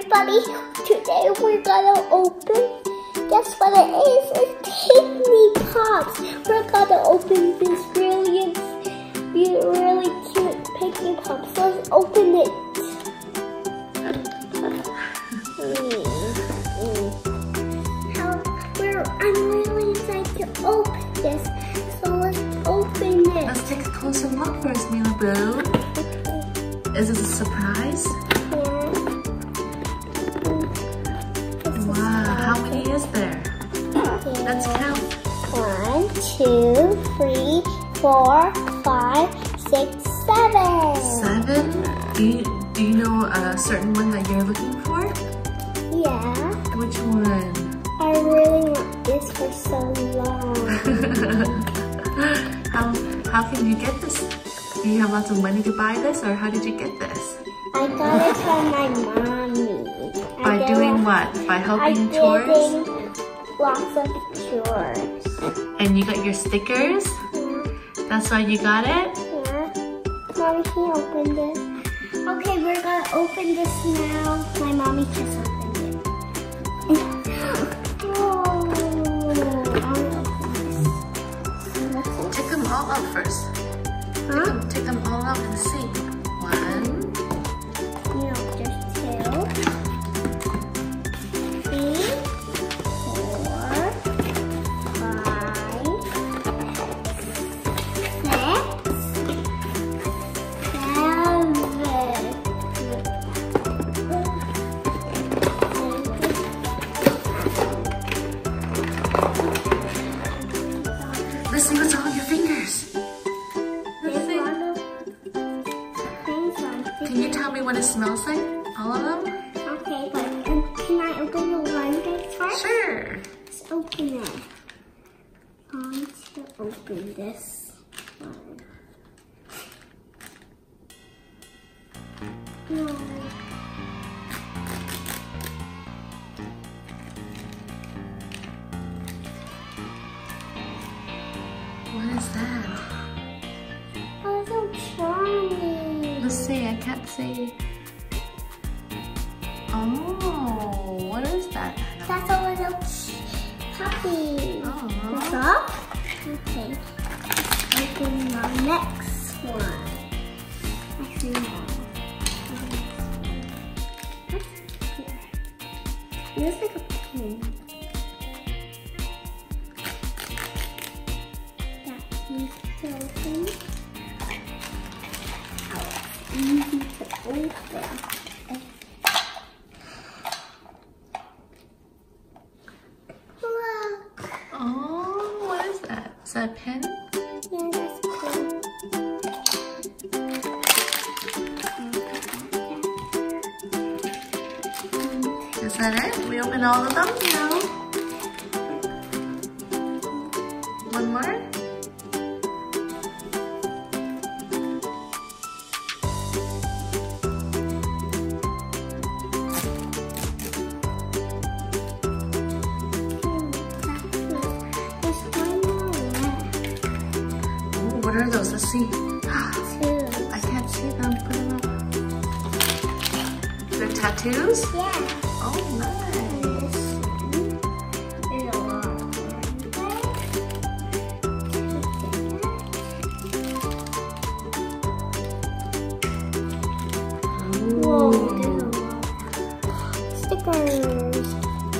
everybody. Today we're gonna open, guess what it is? It's Pikmi Pops. We're gonna open this really cute Pikmi Pops. Let's open it. I'm really excited to open this. So let's open it. Let's take a closer look first, Milaboo. Is this a surprise? Wow, how many is there? Let's count. 1, 2, 3, 4, 5, 6, 7. 7? Do you know a certain one that you're looking for? Yeah. Which one? I really want this for so long. How can you get this? Do you have lots of money to buy this, or how did you get this? I got it from my mommy. By doing what? By helping chores? Lots of chores. And you got your stickers? Yeah. That's why you got it? Yeah. Mommy, can you open this? Okay, we're gonna open this now. My mommy just opened it. Take them all out first. Huh? Take them all out and see. 1. No, just 2. 3, 4, 5, 6, 7. Let's see what's on your fingers. Can you tell me what it smells like? All of them? Okay, but can I open the one first? Sure. Let's open it. I want to open this one. No. What is that? Oh, so charming. Let's see, I can't see. Oh, what is that? That's a little puppy. Oh. That's all? Okay. Open the next one. Actually, no. What's here? It looks like a pin. That needs to open. Oh, it's easy to open. Oh, what is that? Is that a pen? Yeah, that's cool. Is that it? We open all of them? No. One more? What are those? Let's see. I can't see them. Put them up. They're tattoos? Yeah. Oh, nice. There's a lot. Whoa, there's a lot. Stickers.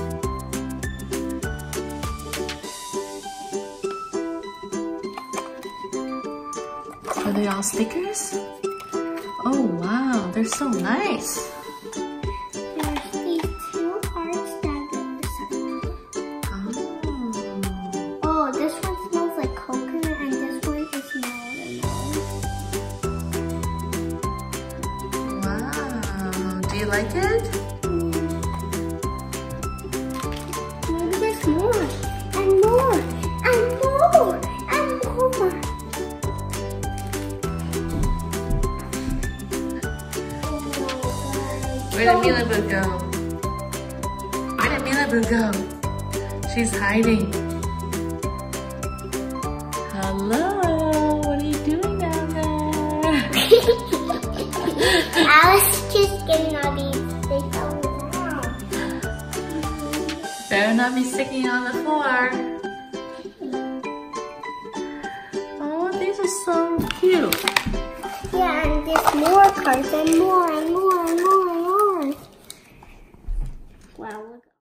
Are they all stickers? Oh wow, they're so nice. There's these 2 hearts that are Oh. Oh, this one smells like coconut and this one is watermelon. Wow. Do you like it? Maybe there's more and more and more and more. Where did Milaboo go? Where did Milaboo go? She's hiding. Hello, what are you doing down there? I was just getting all these. They fell down. Better not be sticking on the floor. Oh, these are so cute. Yeah, and there's more cards and more and